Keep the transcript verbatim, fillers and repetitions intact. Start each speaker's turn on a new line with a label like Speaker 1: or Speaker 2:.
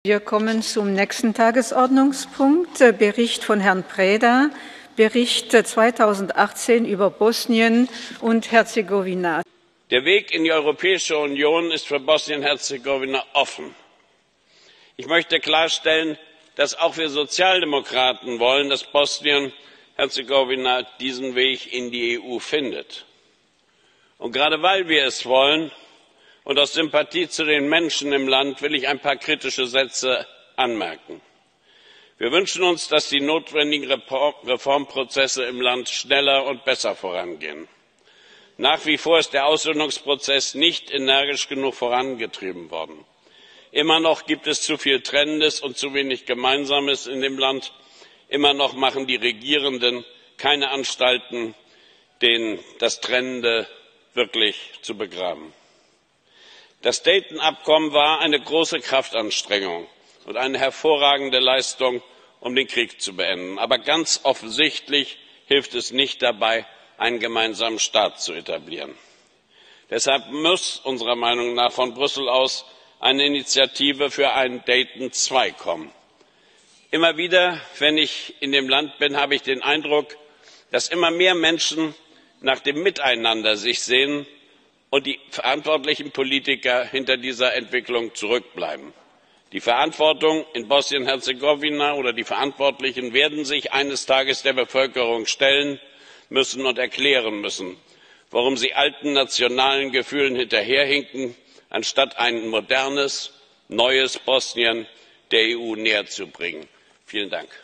Speaker 1: Wir kommen zum nächsten Tagesordnungspunkt, Bericht von Herrn Preda, Bericht zweitausendachtzehn über Bosnien und Herzegowina.
Speaker 2: Der Weg in die Europäische Union ist für Bosnien-Herzegowina offen. Ich möchte klarstellen, dass auch wir Sozialdemokraten wollen, dass Bosnien-Herzegowina diesen Weg in die E U findet. Und gerade weil wir es wollen und aus Sympathie zu den Menschen im Land will ich ein paar kritische Sätze anmerken. Wir wünschen uns, dass die notwendigen Reformprozesse im Land schneller und besser vorangehen. Nach wie vor ist der Aussöhnungsprozess nicht energisch genug vorangetrieben worden. Immer noch gibt es zu viel Trennendes und zu wenig Gemeinsames in dem Land. Immer noch machen die Regierenden keine Anstalten, das Trennende wirklich zu begraben. Das Dayton-Abkommen war eine große Kraftanstrengung und eine hervorragende Leistung, um den Krieg zu beenden. Aber ganz offensichtlich hilft es nicht dabei, einen gemeinsamen Staat zu etablieren. Deshalb muss unserer Meinung nach von Brüssel aus eine Initiative für ein Dayton zwei kommen. Immer wieder, wenn ich in dem Land bin, habe ich den Eindruck, dass immer mehr Menschen nach dem Miteinander sich sehnen und die verantwortlichen Politiker hinter dieser Entwicklung zurückbleiben. Die Verantwortung in Bosnien-Herzegowina oder die Verantwortlichen werden sich eines Tages der Bevölkerung stellen müssen und erklären müssen, warum sie alten nationalen Gefühlen hinterherhinken, anstatt ein modernes, neues Bosnien der E U näher zu bringen. Vielen Dank.